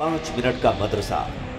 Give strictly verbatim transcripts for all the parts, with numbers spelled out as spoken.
पाँच मिनट का मदरसा,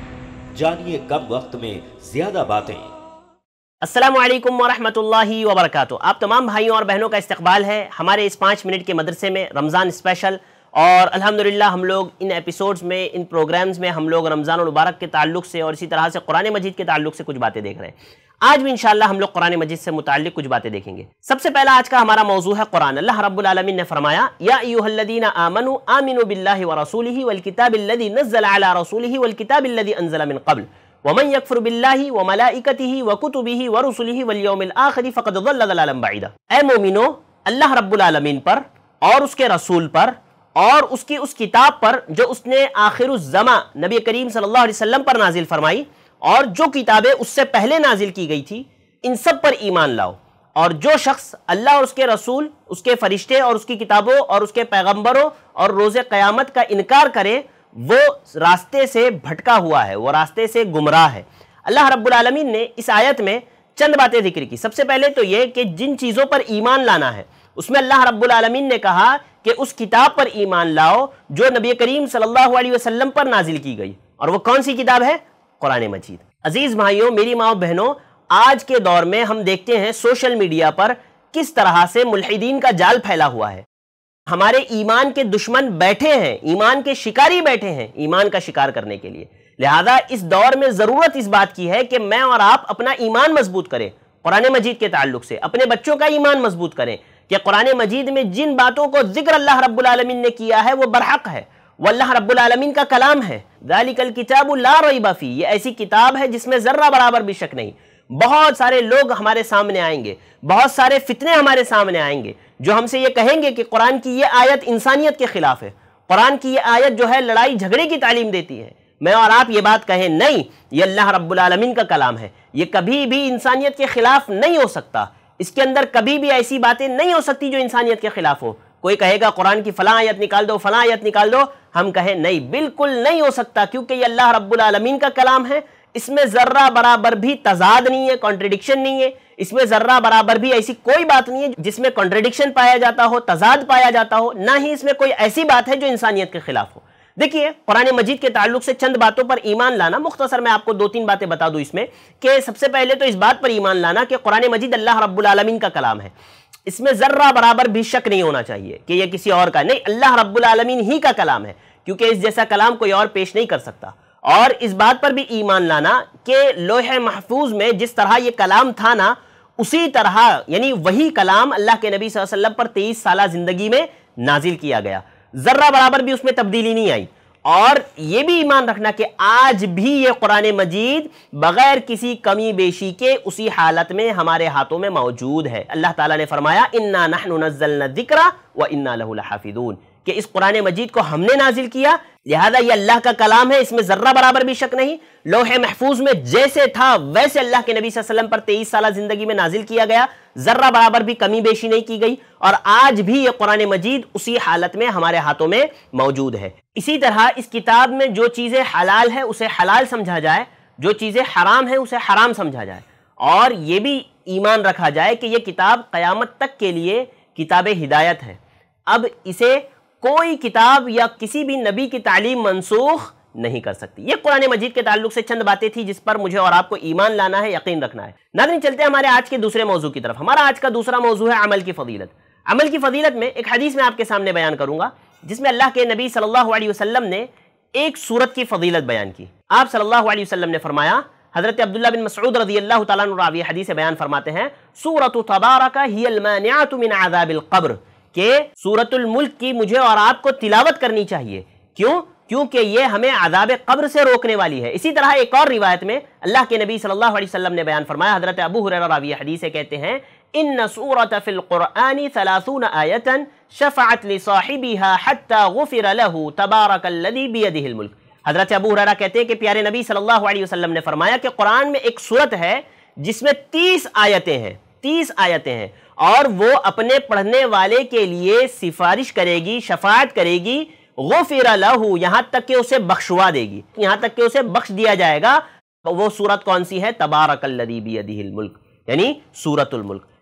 जानिए कम वक्त में ज्यादा बातें। अस्सलामु अलैकुम वरहमतुल्लाहि वबरकातुहू। आप तमाम भाइयों और बहनों का इस्तकबाल है हमारे इस पाँच मिनट के मदरसे में, रमज़ान स्पेशल। और अल्हम्दुलिल्लाह हम लोग इन एपिसोड्स में, इन प्रोग्राम्स में हम लोग रमज़ान मुबारक के ताल्लुक़ से और इसी तरह से कुरान मजीद के ताल्लुक़ से कुछ बातें देख रहे हैं। आज भी इंशाअल्लाह हम लोग कुरान मजीद से मुताल्लिक़ कुछ बातें देखेंगे। सबसे पहला आज का हमारा मौजू है कुरान। अल्लाह रब्बुल आलमीन ने फरमाया, या अय्युहल्लज़ीना आमनू आमिनू बिल्लाहि व रसूलिहि वल किताबिल्लज़ी नज़्ज़ला अला रसूलिहि वल किताबिल्लज़ी अनज़ला मिन क़ब्ल वमन यकफुर बिल्लाहि व मलाइकतिहि व कुतुबिहि व रुसुलिहि वल यौमिल आखिर फ़क़द ज़ल्ल ज़लालन बईदा। ऐ मोमिनो, अल्लाह रब्बुल आलमीन पर और उसके रसूल पर और उसकी उस किताब पर जो उसने आखिरुज़्ज़मा नबी करीम सल्लल्लाहु अलैहि वसल्लम पर नाजिल फरमाई और जो किताबें उससे पहले नाजिल की गई थी, इन सब पर ईमान लाओ। और जो शख्स अल्लाह और उसके रसूल, उसके फरिश्ते और उसकी किताबों और उसके पैगंबरों और रोज़े क़यामत का इनकार करे, वो रास्ते से भटका हुआ है, वो रास्ते से गुमराह है। अल्लाह रब्बुल आलमीन ने इस आयत में चंद बातें जिक्र की। सबसे पहले तो ये कि जिन चीज़ों पर ईमान लाना है उसमें अल्लाह रब्बुल आलमीन ने कहा कि उस किताब पर ईमान लाओ जो नबी करीम सल्लल्लाहु अलैहि वसल्लम पर नाजिल की गई। और वो कौन सी किताब है? कुरान मजीद। अजीज भाइयों, मेरी माँ बहनों, आज के दौर में हम देखते हैं सोशल मीडिया पर किस तरह से मुल्हिदीन का जाल फैला हुआ है। हमारे ईमान के दुश्मन बैठे हैं, ईमान के शिकारी बैठे हैं ईमान का शिकार करने के लिए। लिहाजा इस दौर में ज़रूरत इस बात की है कि मैं और आप अपना ईमान मजबूत करें कुरान मजीद के ताल्लुक से, अपने बच्चों का ईमान मजबूत करें कि कुरान मजीद में जिन बातों को जिक्र अल्लाह रब्बुल आलमीन ने किया है वो बरहक है, वो अल्लाह रब्बुल आलमीन का कलाम है। ज़ालिकल किताबु ला रैब फी, ये ऐसी किताब है जिसमें ज़र्रा बराबर भी शक नहीं। बहुत सारे लोग हमारे सामने आएंगे, बहुत सारे फितने हमारे सामने आएंगे जो हमसे ये कहेंगे कि कुरान की ये आयत इंसानियत के खिलाफ है, कुरान की ये आयत जो है लड़ाई झगड़े की तालीम देती है। मैं और आप ये बात कहें, नहीं, ये अल्लाह रब्बुल आलमीन का कलाम है, ये कभी भी इंसानियत के खिलाफ नहीं हो सकता, इसके अंदर कभी भी ऐसी बातें नहीं हो सकती जो इंसानियत के खिलाफ हो। कोई कहेगा कुरान की फलां आयत निकाल दो, फलां आयत निकाल दो, हम कहें नहीं, बिल्कुल नहीं हो सकता, क्योंकि ये अल्लाह रब्बुल आलमीन का कलाम है। इसमें जर्रा बराबर भी तजाद नहीं है, कॉन्ट्रडिक्शन नहीं है। इसमें जर्रा बराबर भी ऐसी कोई बात नहीं है जिसमें कॉन्ट्रडिक्शन पाया जाता हो, तजाद पाया जाता हो, ना ही इसमें कोई ऐसी बात है जो इंसानियत के खिलाफ हो। देखिए, कुरान मजीद के ताल्लुक से चंद बातों पर ईमान लाना, मुख्तसर मैं आपको दो तीन बातें बता दूं इसमें कि सबसे पहले तो इस बात पर ईमान लाना कि कुरान मजीद अल्लाह रब्बुल आलमीन का कलाम है। इसमें जर्रा बराबर भी शक नहीं होना चाहिए कि यह किसी और का नहीं, अल्लाह रब्बुल आलमीन ही का कलाम है, क्योंकि इस जैसा कलाम कोई और पेश नहीं कर सकता। और इस बात पर भी ईमान लाना कि लोहे महफूज में जिस तरह ये कलाम था ना, उसी तरह यानी वही कलाम अल्लाह के नबी सल्लल्लाहु अलैहि वसल्लम पर तेईस साल जिंदगी में नाजिल किया गया, जर्रा बराबर भी उसमें तब्दीली नहीं आई। और ये भी ईमान रखना कि आज भी ये कुरान मजीद बगैर किसी कमी बेशी के उसी हालत में हमारे हाथों में मौजूद है। अल्लाह ताला ने फरमाया, इन्ना नहनु नज़्ज़लना ज़िक्रा व इन्ना लहु लहाफ़िज़ून, कि इस कुरान मजीद को हमने नाजिल किया, लिहाजा ये अल्लाह का कलाम है, इसमें जर्रा बराबर भी शक नहीं। लोहे महफूज में जैसे था वैसे अल्लाह के नबी सल्लल्लाहु अलैहि वसल्लम पर तेईस साल जिंदगी में नाजिल किया गया, जर्रा बराबर भी कमी बेशी नहीं की गई। और आज भी ये कुरान मजीद उसी हालत में हमारे हाथों में मौजूद है। इसी तरह इस किताब में जो चीज़ें हलाल है उसे हलाल समझा जाए, जो चीज़ें हराम है उसे हराम समझा जाए। और ये भी ईमान रखा जाए कि यह किताब क़यामत तक के लिए किताब हिदायत है। अब इसे कोई किताब या किसी भी नबी की तालीम मनसूख नहीं कर सकती। ये कुरान मजीद के ताल्लुक से चंद बातें थी जिस पर मुझे और आपको ईमान लाना है, यकीन रखना है। नाज़रीन, चलते हैं हमारे आज के दूसरे मौजू की तरफ। हमारा आज का दूसरा मौजू है अमल की फजीलत। अमल की फजीलत में एक हदीस में आपके सामने बयान करूंगा जिसमें अल्लाह के नबी सल्लल्लाहु अलैहि वसल्लम ने एक सूरत की फजीलत बयान की। आप सल्लल्लाहु अलैहि वसल्लम ने फरमाया, हज़रत अब्दुल्लाह बिन मसऊद रज़ियल्लाहु ताला अन्हु रावी हदीस से बयान फरमाते हैं, सूरतु तबारक हियल मानिअतु मिन अज़ाबिल क़ब्र, के सूरतुल मुल्क की मुझे और आपको तिलावत करनी चाहिए। क्यों? क्योंकि ये हमें अज़ाब क़ब्र से रोकने वाली है। इसी तरह एक और रिवायत में अल्लाह के नबी सल्लल्लाहु अलैहि वसल्लम ने बयान फरमाया, हज़रत अबू हुरैरा रावी हदीस से कहते हैं, इन्न सूरत फिल क़ुरआनी सलासून आयतन शफ़अत लिसाहिबिहा हत्ता गुफ़िर लहू तबारकल्लज़ी बियदिहिल मुल्क। हज़रत अबू हुरैरा कहते हैं कि प्यारे नबी सल्लल्लाहु अलैहि वसल्लम ने फरमाया कि कुरान में एक सूरत है जिसमें तीस आयतें हैं, तीस आयतें हैं, और वो अपने पढ़ने वाले के लिए सिफारिश करेगी, शफाअत करेगी, गुफ़िर लहू, यहाँ तक कि उसे बख्शवा देगी, यहाँ तक कि उसे बख्श दिया जाएगा। वो सूरत कौन सी है? तबारकल्लज़ी बियदिहिल मुल्क, यानी सूरतुल मुल्क।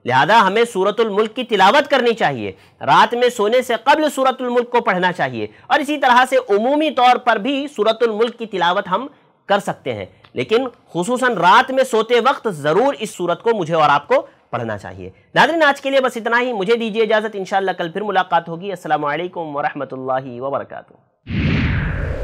لہذا ہمیں سورۃ الملک کی تلاوت کرنی چاہیے، رات میں سونے سے قبل سورۃ الملک کو پڑھنا چاہیے، اور اسی طرح سے عمومی طور پر بھی سورۃ الملک کی تلاوت ہم کر سکتے ہیں، لیکن خصوصاً رات میں سوتے وقت ضرور اس سورت کو مجھے اور آپ کو پڑھنا چاہیے۔ ناظرین آج کے لیے بس اتنا ہی، مجھے دیجیے اجازت، انشاءاللہ کل پھر ملاقات ہوگی۔ السلام علیکم ورحمۃ اللہ وبرکاتہ۔